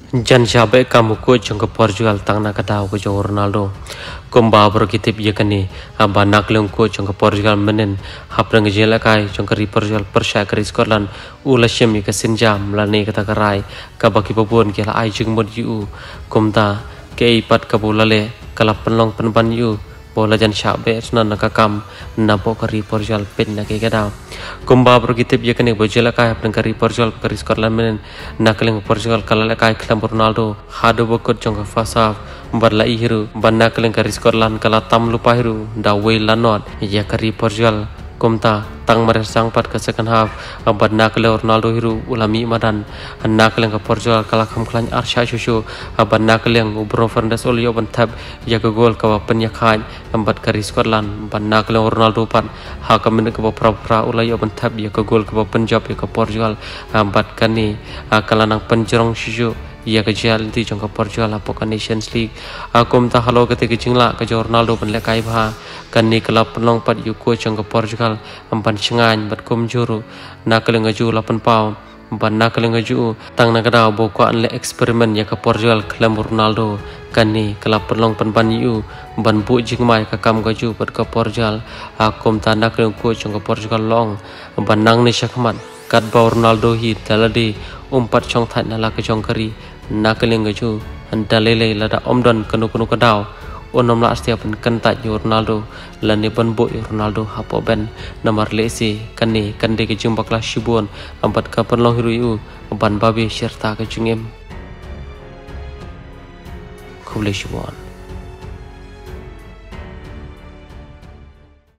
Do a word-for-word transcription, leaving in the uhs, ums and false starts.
Jan shabe kamu ko jong ke Portugal tang na kata ko jong Ronaldo kumba bro kitip ye kani aba naklung ko jong ke Portugal menen haprang jela kai jong ke Portugal persya ke Scotland ula shemi ke sinjam lani kata karai ka baki babon ke la ai jong mod yu kumta ke ipat ka bolale kala penlong penban yu bola jan shabe sunan nakakam napo ke Portugal pen na ke gadao kumba bro kitip ye kani bojela kai haprang ke Portugal ke Scotland menen nakling Portugal kala kai klam Ronaldo hado bokot jong fasa barla ihiru banna kalen kari Scotland kala tam lupa hiru da way lanot ya kari Portugal komta tang meresang pat ke second half banna kale Ronaldo hiru ulami madan anna kalen ke Portugal kala kham klan arsha shushu banna kalen ubro Fernandes olio bantab ya ke gol ka penya khan ambat kari Scotland banna kalen Ronaldo pat ha ka men ke pra pra ulayo bantab ya ke gol ke penjab ya ke Portugal ambat kani kala nang penjerong shushu ia kejal di jangka Portugal apoka Nations League akum ta halo ketika jingla ke Ronaldo pen lekai bha kani kelap penlong pat yuko jangka Portugal ampan sengan bat kum juru na keleng ju lapan pau ban na keleng ju tang na kada boko an le eksperimen ya ke Portugal kelam Ronaldo kani kelap penlong pen ban yu ban bu jingmai ka kam ga ju bat ke Portugal akum ta na keleng ko jangka Portugal long ban nang ni syakmat kat ba Ronaldo hi taladi umpat chong that nala ke chong kari nakeling gaju andalele lada omdon kanu kanu kadau onom la astia pen kenta yo Ronaldo lani banbo yo Ronaldo hapo ben namar lesi kani kande ke jumpa kelas shibon ampat ka penlong hiru yu ban babi serta ke jungem kuble shibon.